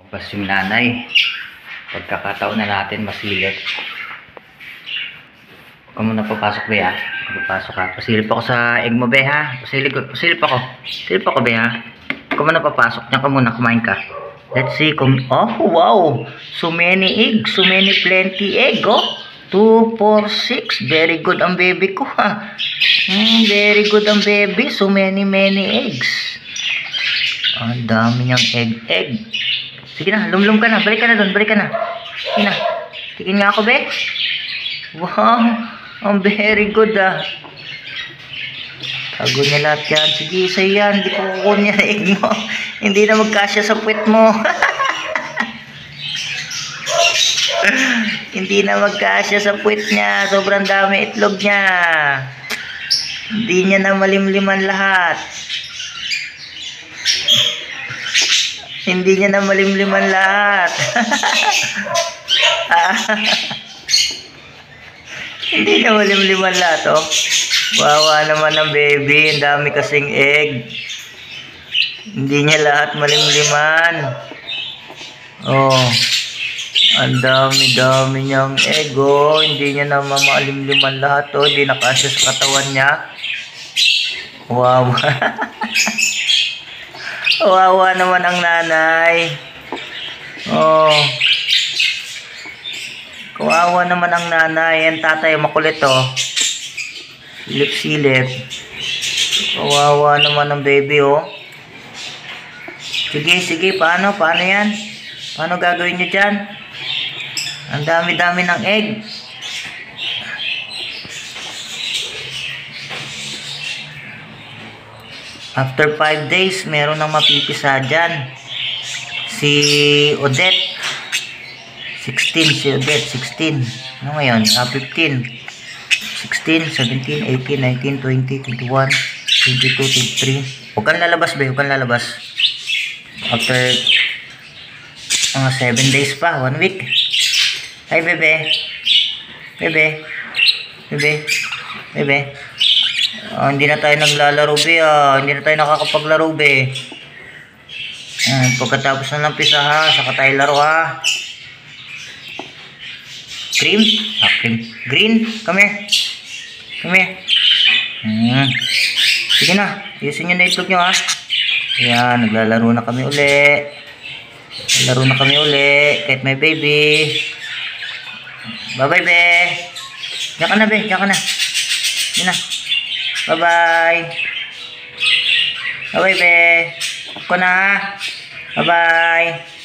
Pas yung nanay. Pagkakataon na natin masilip. Huwag ka muna papasok, be, ha? Papasok ka. Pasilip ako sa egg mo, be, ha? Pasilip ako. Pasilip ako, be, ha? Huwag ka muna papasok. Diyan ka muna. Kumain ka. Let's see. Oh, wow! So many eggs. So many plenty egg, oh. 2, 4, 6. Very good ang baby ko, ha? Very good ang baby. So many eggs. Ang dami niyang egg. Sige na, lumlum ka na. Balik ka na doon. Sige na. Tingin nga ako, be. Wow. Ang very good, ah. Tago niya lahat yan. Sige, isa yan. Hindi ko kukunin yung egg mo. Hindi na magkasya sa puwet mo. Hindi na magkasya sa puwet niya. Sobrang dami itlog niya. Hindi niya na malimliman lahat. Hindi niya na malimliman lahat. Hindi na malimliman lahat, oh. Wawa naman ang baby. Ang dami kasing egg. Hindi niya lahat malimliman. Oh. Ang dami niyang egg, oh. Hindi niya na malimliman lahat, oh. Hindi nakasya sa katawan niya. Wow. Wawa naman ang nanay. Oh. Kawawa naman ang nanay. Ang tatay makulit, oh. Silip. Kawawa naman ang baby, oh. Sige. Paano yan? Paano gagawin nyo dyan? Ang dami ng egg. After 5 days, meron nang mapipisa dyan. Si Odette. 16, si Odette. 16. Ano ngayon? 15. 16, 17, 18, 19, 20, 21, 22, 23. Huwag kang lalabas, be. Huwag kang lalabas. After mga 7 days pa. 1 week. Hi, bebe. Hindi na tayo naglalaro, be. Hindi na tayo nakakapaglaro, be. Pagkatapos na ng pisa, ha. Saka tayo laro, ha. Cream? Cream. Green? Come here. Sige na. Ayusin nyo na itlog nyo, ha. Ayan. Naglalaro na kami uli. Kahit may baby. Bye-bye, be. Diyan ka na, be. Diyan na. Bye-bye. Bye-bye, be. Ako na, ha. Bye-bye.